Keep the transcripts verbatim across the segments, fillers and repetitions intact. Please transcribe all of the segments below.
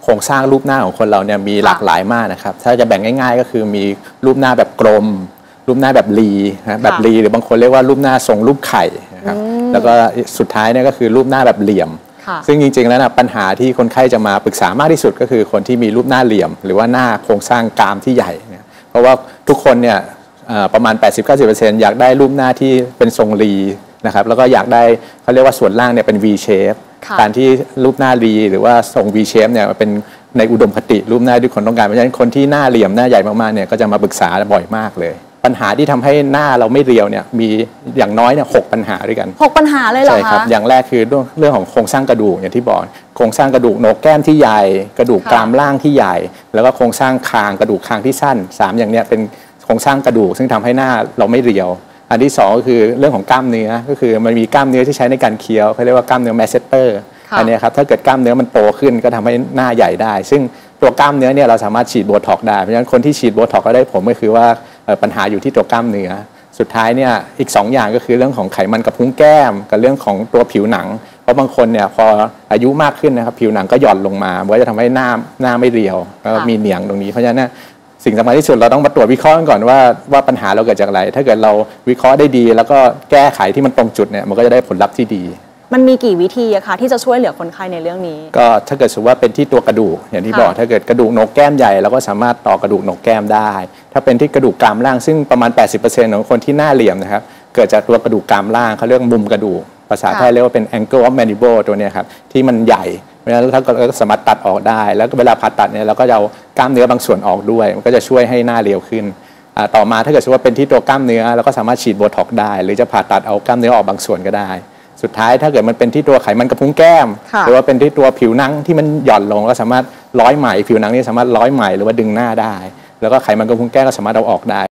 รงสร้างรูปหน้าของคนเราเนี่ยมีหลากหลายมากนะครับถ้าจะแบ่งง่ายๆก็คือมีรูปหน้าแบบกลมรูปหน้าแบบรีนะแบบรีหรือบางคนเรียกว่ารูปหน้าทรงรูปไข่นะครับแล้วก็สุดท้ายเนี่ยก็คือรูปหน้าแบบเหลี่ยมซึ่งจริงๆแล้วนะปัญหาที่คนไข้จะมาปรึกษามากที่สุดก็คือคนที่มีรูปหน้าเหลี่ยมหรือว่าหน้าโครงสร้างกรามที่ใหญ่เนี่ยเพราะว่าทุกคนเนี่ยประมาณ แปดสิบถึงเก้าสิบเปอร์เซ็นต์ อยากได้รูปหน้าที่เป็นทรงรีนะครับแล้วก็อยากได้เขาเรียกว่าส่วนล่างเนี่ยเป็น V shape การที่รูปหน้ารีหรือว่าทรง V shape เนี่ยเป็นในอุดมคติรูปหน้าที่คนต้องการเพราะฉะนั้นคนที่หน้าเหลี่ยมหน้าใหญ่มากๆเนี่ยก็จะมาปรึกษาบ่อยมากเลยปัญหาที่ทำให้หน้าเราไม่เรียวเนี่ยมีอย่างน้อยเนี่ยหกปัญหาด้วยกันหกปัญหาเลยเหรอคะใช่ครับอย่างแรกคือเรื่องเรื่องของโครงสร้างกระดูกอย่างที่บอกโครงสร้างกระดูกโหนกแก้มที่ใหญ่กระดูกกรามล่างที่ใหญ่แล้วก็โครงสร้างคางกระดูกคางที่สั้นสามอย่างเนี้ยเป็นโครงสร้างกระดูกซึ่งทำให้หน้าเราไม่เรียวอันที่สองก็คือเรื่องของกล้ามเนื้อก็คือมันมีกล้ามเนื้อที่ใช้ในการเคี้ยวเขาเรียกว่ากล้ามเนื้อแมสเซเตอร์อันนี้ครับถ้าเกิดกล้ามเนื้อมันโตขึ้นก็ทำให้หน้าใหญ่ได้ซึ่งตัวกล้ามเนื้อเนี่ยเราสามารถฉีดโบท็อกซ์ได้เพราะฉะนั้นคนที่ฉีดโบท็อกซ์ก็ได้ผลก็คือว่าปัญหาอยู่ที่ตัวกล้ามเนื้อสุดท้ายเนี่ยอีกสองอย่างก็คือเรื่องของไขมันกระพุ้งแก้มกับเรื่องของตัวผิวหนังเพราะบางคนเนี่ยพออายุมากขึ้นนะครับผิวหนังก็หย่อนลงมามันก็จะทำให้หน้าหน้าไม่เรียวแล้วมีเหนียงตรงนี้เพราะฉะนั้นสิ่งสำคัญที่สุดเราต้องมาตรวจวิเคราะห์ก่อนว่าว่าปัญหาเราเกิดจากอะไรถ้าเกิดเราวิเคราะห์ได้ดีแล้วก็แก้ไขที่มันตรงจุดเนี่ยมันก็จะได้ผลลัพธ์ที่ดีมันมีกี่วิธีอะคะที่จะช่วยเหลือคนไข้ในเรื่องนี้ก็ถ้าเกิดสมมติว่าเป็นที่ตัวกระดูกอย่างที่บอกถ้าเกิดกระดูกโหนกแก้มใหญ่เราก็สามารถต่อกระดูกโหนกแก้มได้ถ้าเป็นที่กระดูกกรามล่างซึ่งประมาณ แปดสิบเปอร์เซ็นต์ ของคนที่หน้าเหลี่ยมนะครับเกิดจากตัวกระดูกกรามล่างเขาเรียกมุมกระดูกภาษาไทยเรียกว่าเป็น angle of mandible ตัวนี้ครับที่มันใหญ่เพราะฉะนั้นถ้าเราสามารถตัดออกได้แล้วเวลาผ่าตัดเนี่ยเราก็จะเอากล้ามเนื้อบางส่วนออกด้วยมันก็จะช่วยให้หน้าเรียวขึ้นต่อมาถ้าเกิดสมมติว่าเป็นที่ตัวกล้ามเนื้อเราก็สามารถฉีดโบท็อกซ์ได้หรือจะผ่าตัดเอากล้ามเนื้อออกบางส่วนก็ได้สุดท้ายถ้าเกิดมันเป็นที่ตัวไขมันกระพุ้งแก้มหรือว่าเป็นที่ตัวผิวหนังที่มันหย่อนลงก็สามารถร้อยไหมผิวหนังนี่สามารถร้อยไหมหรือว่าดึงหน้าได้แล้วก็ไขมันกระพุ้งแก้มก็สามารถเอาออกได้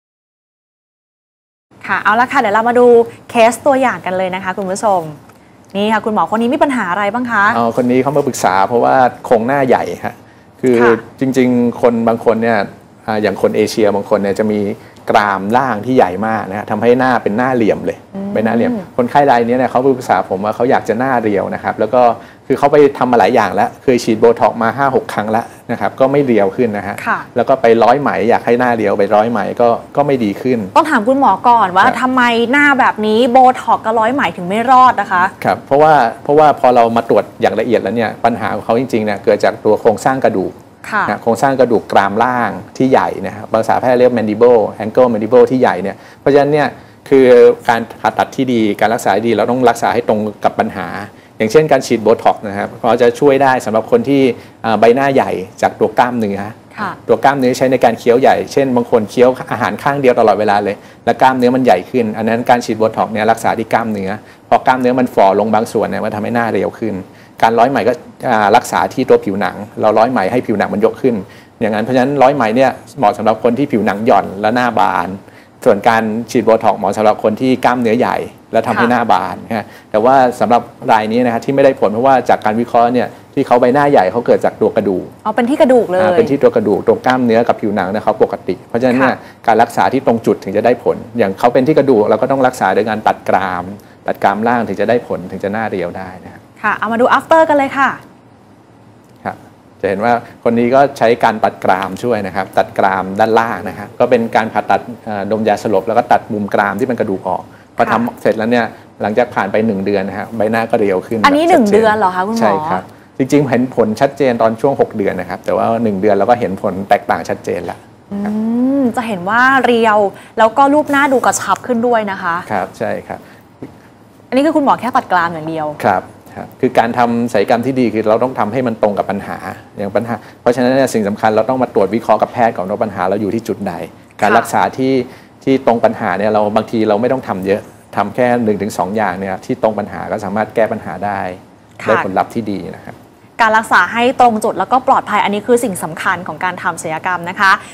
ค่ะเอาละค่ะเดี๋ยวเรามาดูเคสตัวอย่างกันเลยนะคะคุณผู้ชมนี่ค่ะคุณหมอคนนี้มีปัญหาอะไรบ้างคะอ๋อคนนี้เขามาปรึกษาเพราะว่าโครงหน้าใหญ่ฮะคือจริงๆคนบางคนเนี่ยอย่างคนเอเชียบางคนเนี่ยจะมีกรามล่างที่ใหญ่มากนะฮะทำให้หน้าเป็นหน้าเหลี่ยมเลยเป็นหน้าเหลี่ยมคนไข้รายนี้เนี่ยเขาปรึกษาผมว่าเขาอยากจะหน้าเรียวนะครับแล้วก็คือเขาไปทำมาหลายอย่างแล้วเคยฉีดโบท็อกซ์มา ห้าหก ครั้งแล้วนะครับก็ไม่เรียวขึ้นนะฮะแล้วก็ไปร้อยไหมอยากให้หน้าเรียวไปร้อยไหมก็ก็ไม่ดีขึ้นต้องถามคุณหมอก่อนว่าทำไมหน้าแบบนี้โบท็อกซ์กับร้อยไหมถึงไม่รอดนะคะครับเพราะว่าเพราะว่าพอเรามาตรวจอย่างละเอียดแล้วเนี่ยปัญหาของเขาจริงๆเนี่ยเกิดจากตัวโครงสร้างกระดูกโครงสร้างกระดูกกรามล่างที่ใหญ่นะครับภาษาแพทย์เรียก mandible angle mandible ที่ใหญ่เนี่ยเพราะฉะนั้นเนี่ยคือการผ่าตัดที่ดีการรักษาดีเราต้องรักษาให้ตรงกับปัญหาอย่างเช่นการฉีดโบท็อกซ์นะครับก็จะช่วยได้สำหรับคนที่ใบหน้าใหญ่จากตัวกล้ามเนื้อตัวกล้ามเนื้อใช้ในการเคี้ยวใหญ่เช่นบางคนเคี้ยวอาหารข้างเดียวตลอดเวลาเลยและกล้ามเนื้อมันใหญ่ขึ้นอันนั้นการฉีดโบท็อกซ์เนี่ยรักษาที่กล้ามเนื้อพอกล้ามเนื้อมันฝ่อลงบางส่วนเนี่ยมันทำให้หน้าเรียวขึ้นการร้อยไหมก็รักษาที่ตัวผิวหนังเราร้อยไหมให้ผิวหนังมันยกขึ้นอย่างนั้นเพราะฉะนั้นร้อยไหมเนี่ยเหมาะสำหรับคนที่ผิวหนังหย่อนและหน้าบานส่วนการฉีดโบท็อกซ์เหมาะสำหรับคนที่กล้ามเนื้อใหญ่แล้วทำให้หน้าบานนะแต่ว่าสำหรับรายนี้นะครับที่ไม่ได้ผลเพราะว่าจากการวิเคราะห์เนี่ยที่เขาใบหน้าใหญ่เขาเกิดจากตัวกระดูกอ๋อเป็นที่กระดูกเลยเป็นที่ตัวกระดูกตรงกล้ามเนื้อกับผิวหนังเนี่ยเขาปกติเพราะฉะนั้นเนี่ยการรักษาที่ตรงจุดถึงจะได้ผลอย่างเขาเป็นที่กระดูกเราก็ต้องรักษาโดยการตัดกรามตัดกรามล่างถึงจะได้ผลถึงจะหน้าเรียวได้นะครับค่ะเอามาดู after กันเลยค่ะครับจะเห็นว่าคนนี้ก็ใช้การตัดกรามช่วยนะครับตัดกรามด้านล่างนะครับก็เป็นการผ่าตัดดมยาสลบแล้วก็ตัดมุมกรามที่เป็นกระดูกออกพอทำเสร็จแล้วเนี่ยหลังจากผ่านไปหนึ่งเดือนนะฮะใบหน้าก็เรียวขึ้นอันนี้หนึ่งเดือนเหรอคะคุณหมอใช่ครับจริงๆเห็นผลชัดเจนตอนช่วงหกเดือนนะครับแต่ว่าหนึ่งเดือนเราก็เห็นผลแตกต่างชัดเจนแล้วจะเห็นว่าเรียวแล้วก็รูปหน้าดูกระชับขึ้นด้วยนะคะครับใช่ครับอันนี้คือคุณหมอแค่ตัดกรามอย่างเดียวครับครับคือการทำศัลยกรรมที่ดีคือเราต้องทำให้มันตรงกับปัญหาอย่างปัญหาเพราะฉะนั้นสิ่งสำคัญเราต้องมาตรวจวิเคราะห์กับแพทย์ก่อนว่าปัญหาเราอยู่ที่จุดใดการรักษาที่ที่ตรงปัญหาเนี่ยเราบางทีเราไม่ต้องทำเยอะทำแค่หนึ่งถึงสองอย่างเนี่ยที่ตรงปัญหาก็สามารถแก้ปัญหาได้ได้ผลลัพธ์ที่ดีนะครับการรักษาให้ตรงจุดแล้วก็ปลอดภัยอันนี้คือสิ่งสำคัญของการทำศัลยกรรมนะคะ